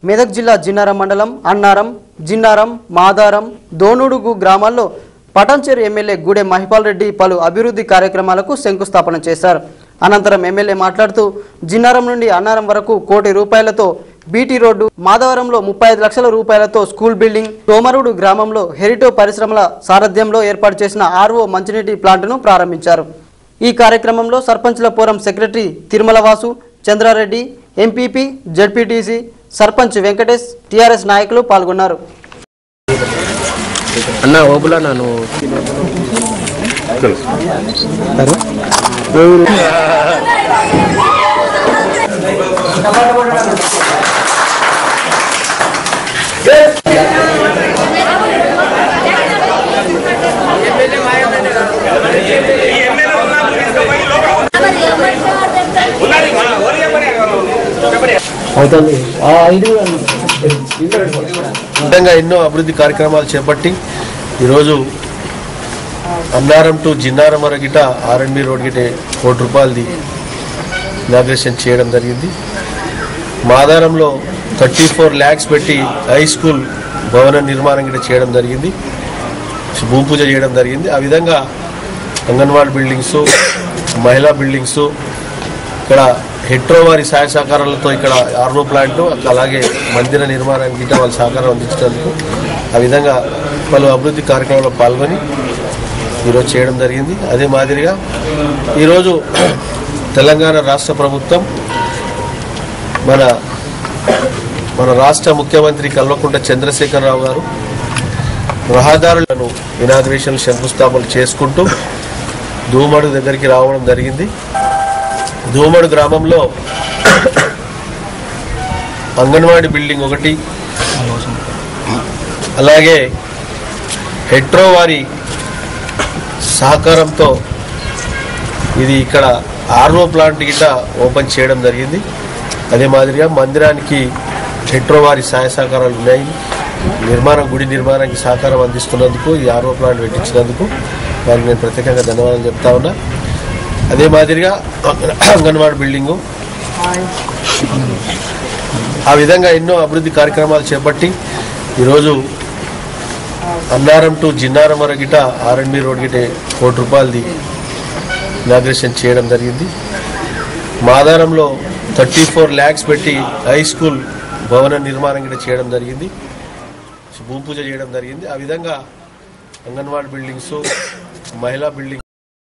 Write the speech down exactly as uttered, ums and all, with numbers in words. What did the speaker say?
మెదక్ జిల్లా జిన్నారం మండలం అన్నారం, జిన్నారం, మాదారం, దోనుడుగు గ్రామాల్లో పటాన్చెరు ఎమ్మెల్యే గూడె మహిపాల్ రెడ్డి పలు అభివృద్ధి కార్యక్రమాలకు శంకుస్థాపన చేశారు. అనంతరం ఎమ్మెల్యే మాట్లాడుతూ జిన్నారం నుండి అన్నారం వరకు కోటి రూపాయలతో బీటీ రోడ్డు, మాధవరంలో ముప్పై ఐదు లక్షల రూపాయలతో స్కూల్ బిల్డింగ్, తోమరుడు గ్రామంలో హెరిటో పరిశ్రమల సారథ్యంలో ఏర్పాటు చేసిన ఆర్ఓ మంచినీటి ప్లాంట్ను ప్రారంభించారు. ఈ కార్యక్రమంలో సర్పంచ్ల forum secretary Tirumala Vasu, Chandrareddy, MPP, ZPTC, sarpanch Venkatesh, TRS నాయకులు పాల్గొన్నారు. అన్న ఓబులా నాను విధంగా ఎన్నో అభివృద్ధి కార్యక్రమాలు చేపట్టి ఈరోజు అన్నారం టు జిన్నారం వరగిట ఆర్ఎండ్బి రోడ్ గిట కోటి రూపాయలది ఇనాగ్రేషన్ చేయడం జరిగింది. మాదారంలో థర్టీ ఫోర్ ల్యాక్స్ పెట్టి హై స్కూల్ భవన నిర్మాణం గిట చేయడం జరిగింది, భూమి పూజ చేయడం జరిగింది. ఆ విధంగా అంగన్వాడీ బిల్డింగ్స్, మహిళా బిల్డింగ్స్, ఇక్కడ హెట్రో వారి సహాయ సహకారాలతో ఇక్కడ ఆర్ఓ ప్లాంట్, అలాగే మందిర నిర్మాణానికి గిట్ట వాళ్ళు సహకారం అందించినందుకు ఆ విధంగా పలు అభివృద్ధి కార్యక్రమాల్లో పాల్గొని ఈరోజు చేయడం జరిగింది. అదే మాదిరిగా ఈరోజు తెలంగాణ రాష్ట్ర ప్రభుత్వం మన మన రాష్ట్ర ముఖ్యమంత్రి కల్వకుంట్ల చంద్రశేఖరరావు గారు రహదారులను ఇనాగ్రేషన్ శంకుస్థాపన చేసుకుంటూ దూమడు దగ్గరికి రావడం జరిగింది. దూమడు గ్రామంలో అంగన్వాడీ బిల్డింగ్ ఒకటి, అలాగే హెట్రో వారి సహకారంతో ఇది ఇక్కడ ఆర్ఓ ప్లాంట్ గిట్ట ఓపెన్ చేయడం జరిగింది. అదే మాదిరిగా మందిరానికి హెట్రో వారి సహాయ సహకారాలు ఉన్నాయి. నిర్మాణం గుడి నిర్మాణానికి సహకారం అందిస్తున్నందుకు, ఈ ఆర్ఓ ప్లాంట్ పెట్టించినందుకు వారికి నేను ప్రత్యేకంగా ధన్యవాదాలు చెప్తా ఉన్నా. అదే మాదిరిగా అంగన్వాడీ బిల్డింగు, ఆ విధంగా ఎన్నో అభివృద్ధి కార్యక్రమాలు చేపట్టి ఈరోజు అన్నారం టు జిన్నారం వరగిట ఆర్ఎండ్బి రోడ్ గిట కోటి రూపాయలది ఇనాగ్రేషన్ చేయడం జరిగింది. మాదారంలో థర్టీ ఫోర్ ల్యాక్స్ పెట్టి హై స్కూల్ భవన నిర్మాణం గిట చేయడం జరిగింది, భూమి పూజ చేయడం జరిగింది. ఆ విధంగా అంగన్వాడీ బిల్డింగ్స్, మహిళా బిల్డింగ్